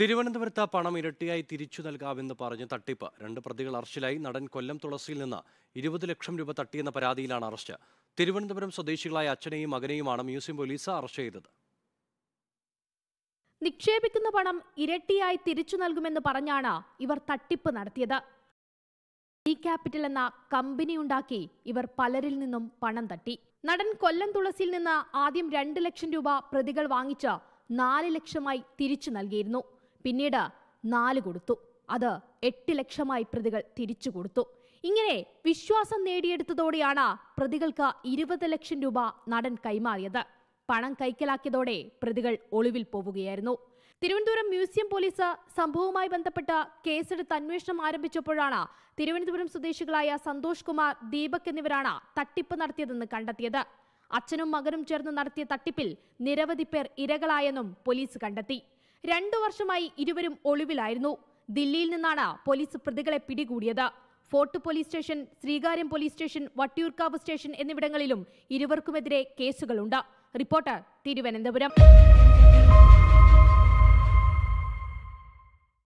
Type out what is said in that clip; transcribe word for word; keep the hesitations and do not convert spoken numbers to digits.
തിരുവനന്തപുരത്ത് പണം ഇരട്ടിയായി തിരിച്ചു നൽകാമെന്ന് പറഞ്ഞ് തട്ടിപ്പ്. രണ്ട് പ്രതികൾ അറസ്റ്റിലായി. നടൻ കൊല്ലം തുളസിയിൽ നിന്ന് ഇരുപത് ലക്ഷം രൂപ തട്ടിയെന്ന പരാതിയിലാണ് അറസ്റ്റ്. തിരുവനന്തപുരം സ്വദേശികളായ അച്ഛനെയും മകനെയുമാണ് മ്യൂസിയം പോലീസ് അറസ്റ്റ് ചെയ്തത്. നിക്ഷേപിക്കുന്ന പണം ഇരട്ടിയായി തിരിച്ചു നൽകുമെന്ന് പറഞ്ഞാണ് ഇവർ തട്ടിപ്പ് നടത്തിയത്. ഇ ക്യാപിറ്റൽ എന്ന കമ്പനി ഉണ്ടാക്കി ഇവർ പലരിൽ നിന്നും പണം തട്ടി. നടൻ കൊല്ലം തുളസിയിൽ നിന്ന് ആദ്യം രണ്ട് ലക്ഷം രൂപ പ്രതികൾ വാങ്ങിച്ച് നാല് ലക്ഷമായി തിരിച്ചു നൽകിയിരുന്നു. പിന്നീട് നാല് കൊടുത്തു. അത് എട്ട് ലക്ഷമായി പ്രതികൾ തിരിച്ചു കൊടുത്തു. ഇങ്ങനെ വിശ്വാസം നേടിയെടുത്തതോടെയാണ് പ്രതികൾക്ക് ഇരുപത് ലക്ഷം രൂപ നടൻ കൈമാറിയത്. പണം കൈക്കലാക്കിയതോടെ പ്രതികൾ ഒളിവിൽ പോവുകയായിരുന്നു. തിരുവനന്തപുരം മ്യൂസിയം പോലീസ് സംഭവവുമായി ബന്ധപ്പെട്ട് കേസെടുത്ത് അന്വേഷണം ആരംഭിച്ചപ്പോഴാണ് തിരുവനന്തപുരം സ്വദേശികളായ സന്തോഷ് കുമാർ, ദീപക് എന്നിവരാണ് തട്ടിപ്പ് നടത്തിയതെന്ന് കണ്ടെത്തിയത്. അച്ഛനും മകനും ചേർന്ന് നടത്തിയ തട്ടിപ്പിൽ നിരവധി പേർ ഇരകളായെന്നും പോലീസ് കണ്ടെത്തി. രണ്ടു വർഷമായി ഇരുവരും ഒളിവിലായിരുന്നു. ദില്ലിയിൽ നിന്നാണ് പോലീസ് പ്രതികളെ പിടികൂടിയത്. Fort police station, Sreekaryam police station, Vattiyoorkavu station എന്നിവിടങ്ങളിലും ഇരുവർക്കുമെതിരെ കേസുകളുണ്ട്. റിപ്പോർട്ടർ, തിരുവനന്തപുരം.